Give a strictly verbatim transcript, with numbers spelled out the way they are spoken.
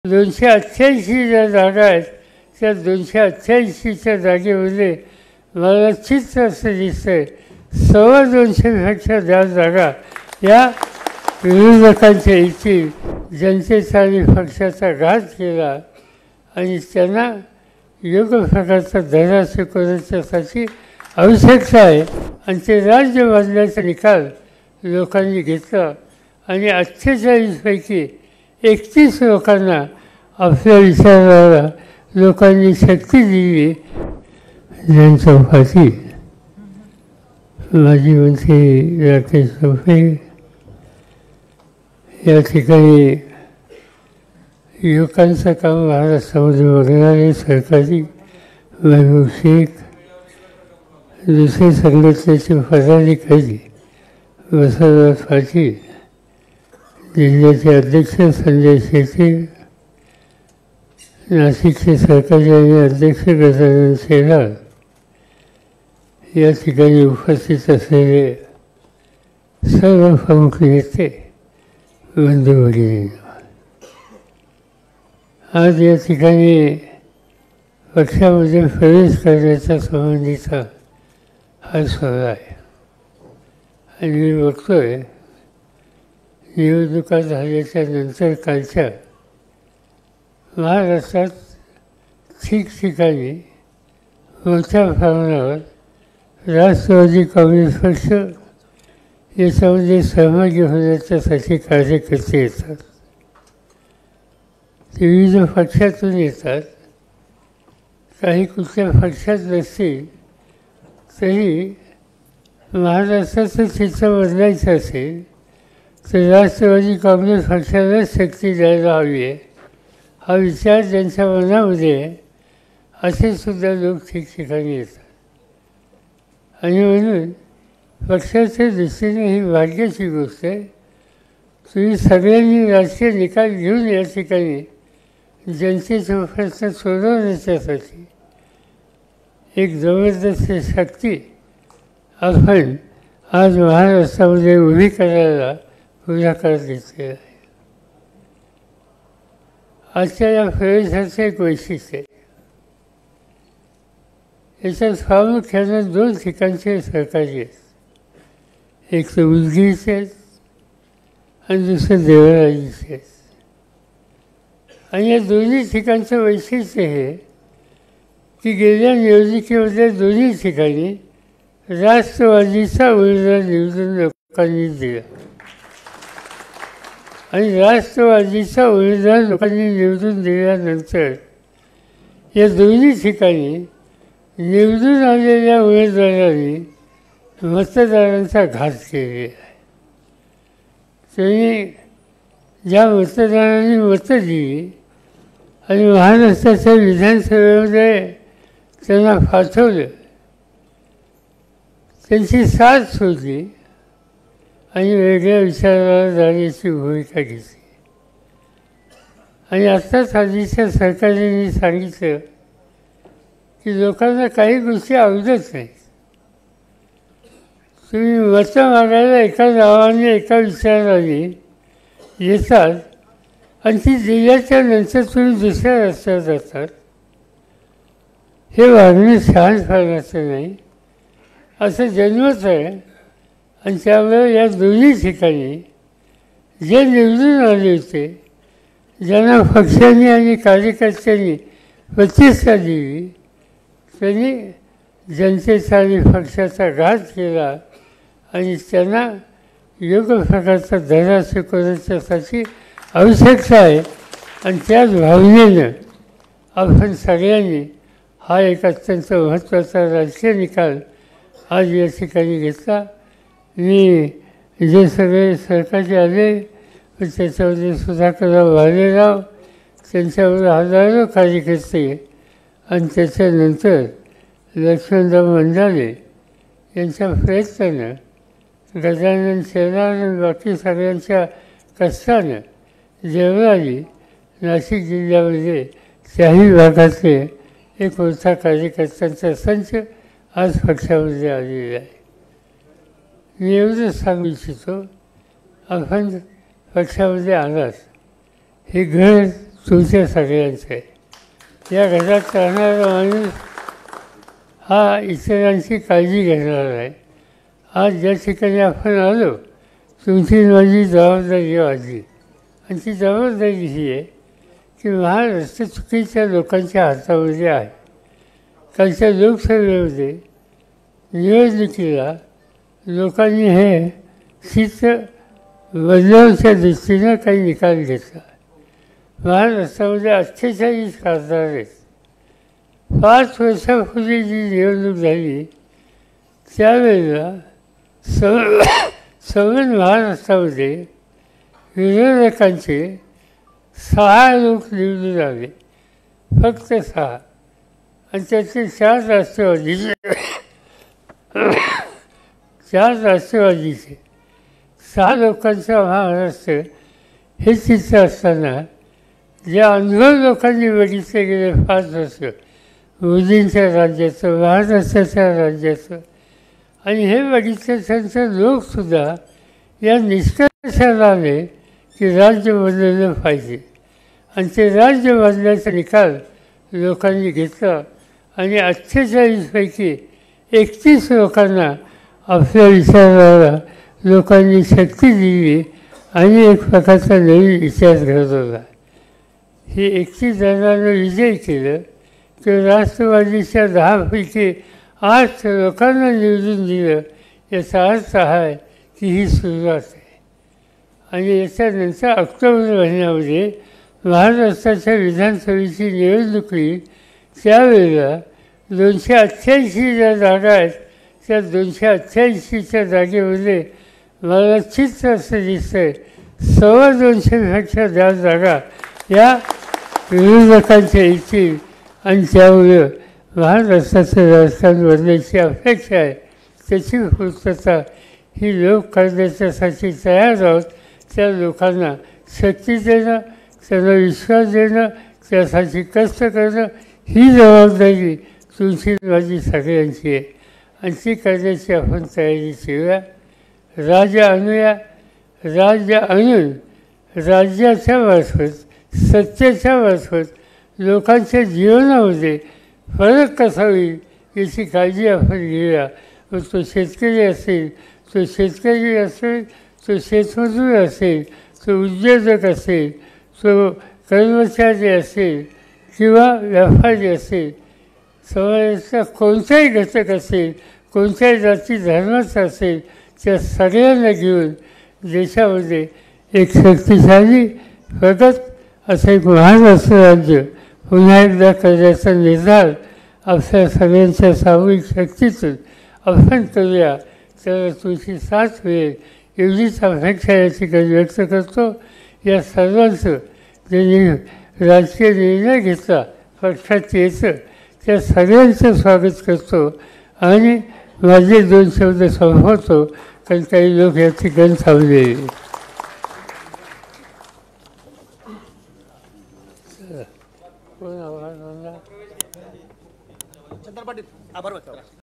दोनशे अठ्ठ्याऐंशी ज्या जागा आहेत त्या दोनशे अठ्ठ्याऐंशीच्या जागेमध्ये मला चित्र असं दिसतंय सव्वा दोनशेपेक्षा जास्त जागा या विरोधकांच्या इथे जनतेचा आणि पक्षाचा घात केला आणि त्यांना योग्य प्रकारचा धडा शिकवण्यासाठी आवश्यकता आहे आणि ते राज्य बांधण्याचा निकाल लोकांनी घेतला आणि अठ्ठेचाळीसपैकी एकतीस लोकांना आपल्या विचाराला लोकांनी शक्ती दिली. ज्यांचं फाशी माजी मंत्री राकेश टोपे या ठिकाणी युवकांचं काम महाराष्ट्रामध्ये बघणारे सरकारी महबूब शेख दुसरे संघटनेचे पदाधिकारी वसंतराव पाटील जिल्ह्याचे अध्यक्ष संजय शेटे नाशिकचे सरकारी आणि अध्यक्ष गजानन शेलार या ठिकाणी उपस्थित असलेले सर्व प्रमुख नेते बंधू भगिनींनो, आज या ठिकाणी पक्षामध्ये प्रवेश करण्याचा संबंधीचा हा सोहळा आहे आणि मी बघतोय निवडणुका झाल्याच्या नंतर कालच्या महाराष्ट्रात ठिकठिकाणी मोठ्या प्रमाणावर राष्ट्रवादी काँग्रेस पक्ष याच्यामध्ये सहभागी होण्याच्यासाठी कार्यकर्ते येतात. ते विविध पक्षातून येतात, काही कुठल्या पक्षात नसतील तरी महाराष्ट्राचं चित्र बदलायचं असेल तर राष्ट्रवादी काँग्रेस पक्षाला शक्ती द्यायला हवी आहे हा विचार ज्यांच्या मनामध्ये आहे असे सुद्धा लोक ठिकठिकाणी येतात. आणि म्हणून पक्षाच्या दृष्टीने ही भाग्याची गोष्ट आहे. तुम्ही सगळ्यांनी राजकीय निकाल घेऊन या ठिकाणी जनतेचा प्रश्न सोडवण्याच्यासाठी एक जबरदस्त शक्ती आपण आज महाराष्ट्रामध्ये उभी करायला पुढाकार घेतलेला आहे. आजच्या या प्रवेशाचं एक वैशिष्ट्य आहे. याच्यात प्रामुख्यानं दोन ठिकाणचे सहकारी आहेत. एक तर उदगीरचे आहेत आणि दुसरं देवराजीचे आहेत. आणि या दोन्ही ठिकाणचं वैशिष्ट्य हे की गेल्या निवडणुकीमध्ये दोन्ही ठिकाणी राष्ट्रवादीचा उमेदवार निवडून लोकांनी दिला आणि राष्ट्रवादीचा उमेदवार लोकांनी निवडून दिल्यानंतर या दोन्ही ठिकाणी निवडून आलेल्या उमेदवारांनी मतदारांचा घात केलेला आहे. त्यांनी ज्या मतदारांनी मतं दिली आणि महाराष्ट्राच्या विधानसभेमध्ये त्यांना पाठवलं त्यांची साथ सोडली आणि वेगळ्या विचाराला जाण्याची भूमिका घेतली. आणि आत्ताच आधीच्या सरकारने सांगितलं की लोकांना काही गोष्टी आवडत नाहीत. तुम्ही मतं मागायला एका नावाने एका विचाराने येतात आणि ती दिल्याच्या नंतर तुम्ही दुसऱ्या रस्त्यावर जातात. हे वागणं शहाणपणाचं नाही असं जन्मच आहे. आणि त्यामुळे या दोन्ही ठिकाणी जे निवडून आले होते ज्यांना पक्षांनी आणि कार्यकर्त्यांनी प्रतिष्ठा दिली त्यांनी जनतेचा आणि पक्षाचा घात केला आणि त्यांना योग्य प्रकारचा धडा शिकवण्याच्यासाठी आवश्यकता आहे. आणि त्याच भावनेनं आपण सगळ्यांनी हा एक अत्यंत महत्त्वाचा राजकीय निकाल आज या ठिकाणी घेतला. मी जे सगळे सरकारी आले त्याच्यामध्ये सुधाकरराव भालेराव त्यांच्यावर हजारो कार्यकर्ते आणि त्याच्यानंतर लक्ष्मणराव मंडाले यांच्या प्रयत्नानं गजानन शेलार आणि बाकी सगळ्यांच्या कष्टानं देवराजी नाशिक जिल्ह्यामध्ये त्याही भागातले एक मोठा कार्यकर्त्यांचा संच आज पक्षामध्ये आलेला आहे. मी एवढंच सांगू इच्छितो आपण पक्षामध्ये आलात हे घर तुमच्या सगळ्यांचं आहे. या घरात राहणारा माणूस हा इतरांची काळजी घेणार आहे. आज ज्या ठिकाणी आपण आलो, तुमची माझी जबाबदारी वाढली आणि ती जबाबदारी ही आहे की महाराष्ट्र चुकीच्या लोकांच्या हातामध्ये आहे. कालच्या लोकसभेमध्ये निवडणुकीला लोकांनी हे चित्र बदलवण्याच्या दृष्टीनं काही निकाल घेतला. महाराष्ट्रामध्ये अठ्ठेचाळीस खासदार आहेत. पाच वर्षापूर्वी जी निवडणूक झाली त्यावेळेला सव सवन महाराष्ट्रामध्ये विरोधकांचे सहा लोक निवडून आले, फक्त सहा, आणि त्याचे चार राष्ट्रवादीचे चार राष्ट्रवादीचे सहा लोकांचा महाराष्ट्र हे चित्र असताना जे अनुभव लोकांनी बघितले गेले पाच वर्ष मोदींच्या राज्याचं, महाराष्ट्राच्या राज्याचं, आणि हे बघितल्यानंतर लोकसुद्धा या निष्कर्षाला आले की राज्य बदललं पाहिजे, आणि ते राज्य बदलायचा निकाल लोकांनी घेतला. आणि अठ्ठेचाळीसपैकी एकतीस लोकांना आपल्या विचाराला लोकांनी शक्ती दिली आणि एक प्रकारचा नवीन विचार घडवला. ही एकतीस जणांना विजय केलं तर राष्ट्रवादीच्या दहापैकी आठ लोकांना निवडून दिलं. याचा अर्थ हा आहे की ही सुरुवात आहे. आणि याच्यानंतर ऑक्टोबर महिन्यामध्ये महाराष्ट्राच्या विधानसभेची निवडणूक होईल. त्यावेळेला दोनशे अठ्ठ्याऐंशी ज्या जागा आहेत त्या दोनशे अठ्ठ्याऐंशीच्या जागेमध्ये मला चित्र असं दिसतं आहे सव्वा दोनशेपेक्षा जास्त जागा या विरोधकांच्या येतील, आणि त्यामुळे महाराष्ट्राचं राजकारण बदलायची अपेक्षा आहे. त्याची पूर्तता ही लोक करण्याच्यासाठी तयार आहोत. त्या लोकांना शक्ती देणं, त्यांना विश्वास देणं, त्यासाठी कष्ट करणं ही जबाबदारी तुमची माझी सगळ्यांची आहे, आणि ती करण्याची आपण तयारी करूया. राज्य आणूया. राज्य आणून राज्याच्या मार्फत, सत्तेच्या मार्फत लोकांच्या जीवनामध्ये फरक कसा होईल याची काळजी आपण घेऊया. मग तो शेतकरी असेल, तो शेतकरी असेल, तो शेतमजूर असेल, तो उद्योजक असेल, तो कर्मचारी असेल किंवा व्यापारी असेल, समाजाचा कोणताही घटक असेल, कोणत्याही जाती धर्माचा असेल, त्या सगळ्यांना घेऊन देशामध्ये एक शक्तिशाली प्रगत असं एक महाराष्ट्र राज्य पुन्हा एकदा करण्याचा निर्धार आपल्या सगळ्यांच्या सामूहिक शक्तीतून आपण करूया. तर तुमची साथ मिळेल एवढीच अपेक्षा या ठिकाणी व्यक्त करतो. या सर्वांचं ज्यांनी राजकीय निर्णय घेतला पक्षात यायचं त्या सगळ्यांचं स्वागत करतो आणि माझे दोन शब्द संपवतो, कारण काही लोक या ठिकाणी थांबले. कोण आभार मानला? चंद्र पाटील आभार व्यक्त करा.